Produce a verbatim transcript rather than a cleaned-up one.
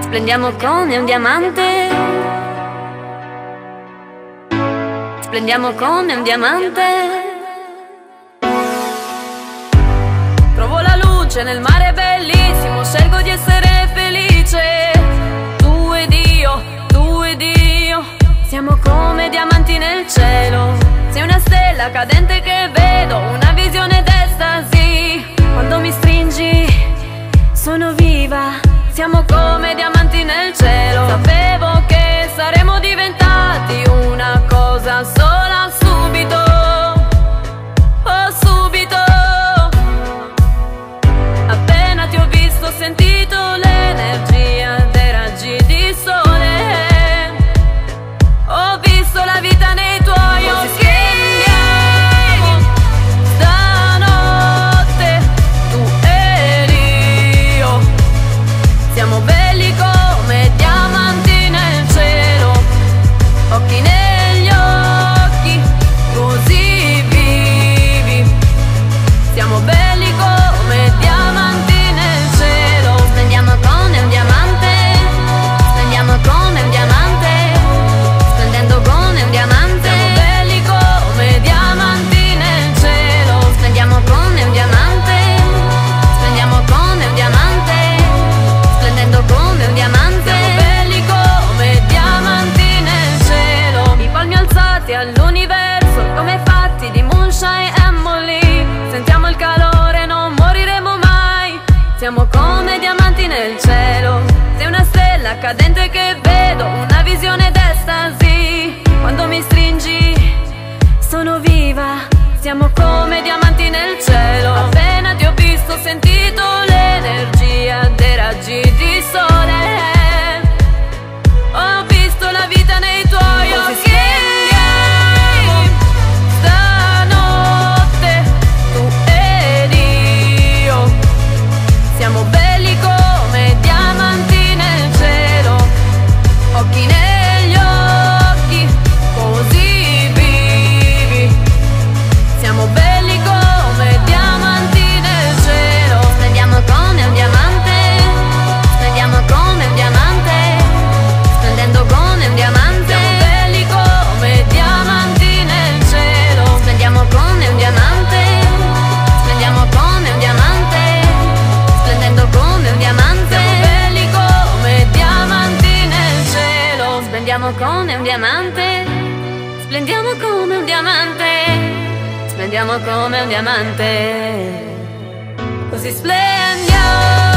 Splendiamo come un diamante. Splendiamo come un diamante. Trovo la luce nel mare bellissimo, scelgo di essere felice. Tu ed io, tu ed io, siamo come diamanti nel cielo. Sei una stella cadente che vedo, una visione d'estasi. Quando mi stringi sono viva, siamo come diamanti nel cielo. Sapevo che saremmo diventati una cosa sola subito, oh subito. Appena ti ho visto ho sentito l'energia dei raggi di sole. Ho visto la vita nei tuoi occhi. Stanotte tu ed io siamo belli come diamanti nel cielo, occhi negli occhi, così vivi. Siamo belli come diamanti nel cielo. Splendiamo come un diamante. Splendiamo come un diamante. Splendendo come un diamante. Siamo belli come diamanti nel cielo. Splendiamo come un diamante. Splendiamo come un diamante. Splendendo come un diamante. Siamo belli come diamanti nel cielo. I palmi alzati all'universo, come fatti di moonshine e molly. Sentiamo il calore, non moriremo mai. Siamo come diamanti nel cielo. Sei una stella cadente che vedo, una visione d'estasi. Quando mi stringi sono viva, siamo come diamanti nel cielo. Appena ti ho visto ho sentito l'energia dei raggi di sole. Ho visto la vita nei tuoi occhi. Stanotte tu ed io siamo belli come diamanti nel cielo, occhi negli occhi, così vivi. Siamo belli come diamanti nel cielo. Splendiamo come un diamante. Splendiamo come un diamante. Splendendo come un diamante. Siamo belli come diamanti nel cielo. Splendiamo come un diamante. Splendiamo come un diamante. Splendendo come un diamante. Siamo belli come diamanti nel cielo. Splendiamo come un diamante. Splendiamo come un diamante. Splendiamo come un diamante. Così splendiamo.